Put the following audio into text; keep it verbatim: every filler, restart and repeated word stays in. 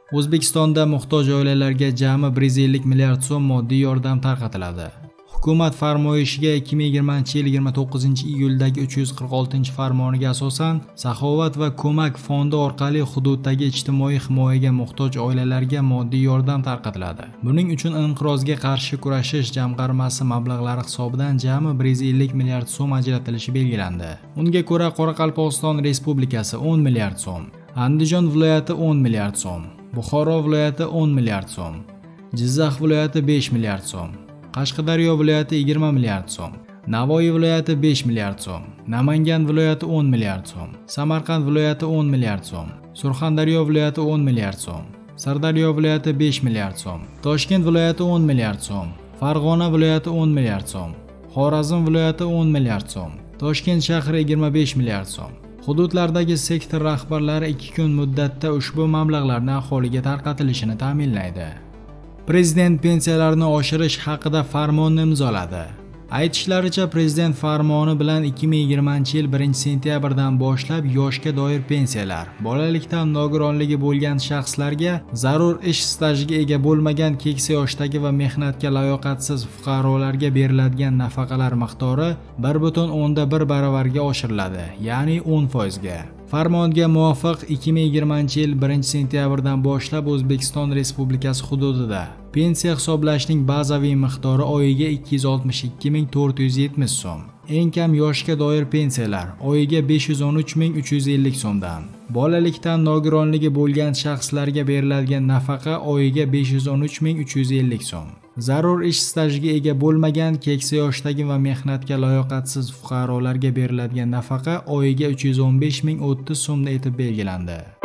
O'zbekistonda muhtoj oilalarga jami bir yuz ellik milliard so'm moddiy yordam tarqatiladi. Hukumat farmoyishiga ikki ming yigirmanchi yil yigirma to'qqizinchi iyuldagi uch yuz qirq oltinchi farmoniga asosan Saxovat va ko'mak fondi orqali hududdagi ijtimoiy himoyaga muhtoj oilalarga moddiy yordam tarqatiladi. Buning uchun inqirozga qarshi kurashish jamg'armasi mablag'lari hisobidan jami bir yuz ellik milliard so'm ajratilishi belgilandi. Unga ko'ra Qoraqalpog'iston Respublikasi o'n milliard so'm, Andijon viloyati o'n milliard so'm, Buxoro viloyati o'n milliard so'm, Jizzax viloyati besh milliard so'm, Qashqadaryo viloyati yigirma milliard so'm, Navoiy viloyati besh milliard so'm, Namangan viloyati o'n milliard so'm, Samarqand viloyati o'n milliard so'm, Surxondaryo viloyati o'n milliard so'm, Sirdaryo viloyati besh milliard so'm, Toshkent viloyati o'n milliard so'm, Farg'ona viloyati o'n milliard so'm, Xorazm viloyati o'n milliard so'm, Toshkent shahri yigirma besh milliard so'm. Hududlardagi sektor rahbarlari ikki kun muddatda ushbu mablag'larni aholiga tarqatilishini ta'minlaydi. Prezident pensiyalarini oshirish haqida farmonni imzoladi. Aytishlaricha, prezident farmoni bilan ikki ming yigirmanchi yil birinchi sentyabrdan boshlab yoshga doir pensiyalar, bolalikdan nogironligi bo'lgan shaxslarga, zarur ish stajiga ega bo'lmagan keksa yoshdagi va mehnatga layoqatsiz fuqarolarga beriladigan nafaqalar miqdori bir butun o'nda bir baravarga oshiriladi, ya'ni o'n foizga. Farmonga muvofiq ikki ming yigirmanchi yil birinchi sentyabrdan boshlab O'zbekiston Respublikasi hududida pensiya hisoblashning bazaviy miqdori oyiga ikki yuz oltmish ikki ming to'rt yuz yetmish so'm. Eng kam yoshga doir pensiyalar oyiga besh yuz o'n uch ming uch yuz ellik so'mdan. Bolalikdan nogironligi bo'lgan shaxslarga beriladigan nafaqa oyiga besh yuz o'n uch ming uch yuz ellik so'm. Zarur ish stajiga ega bo'lmagan keksa yoshdagi va mehnatga layoqatsiz fuqarolarga beriladigan nafaqa oyiga uch yuz o'n besh ming o'ttiz so'mda etib belgilandi.